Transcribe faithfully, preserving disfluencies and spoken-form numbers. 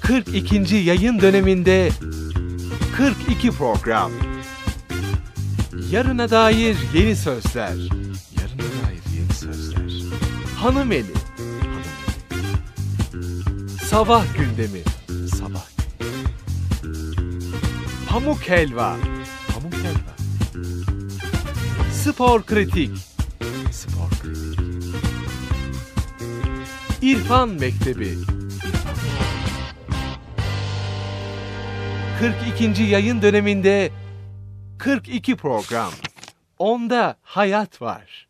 kırk ikinci yayın döneminde kırk iki program. Yarına dair yeni sözler. Yarına dair yeni sözler. Hanım eli. Hanım eli. Sabah gündemi. Sabah gündemi. Pamuk helva. Pamuk helva. Spor kritik. Spor kritik. İrfan Mektebi. kırk ikinci yayın döneminde kırk iki program. Onda hayat var.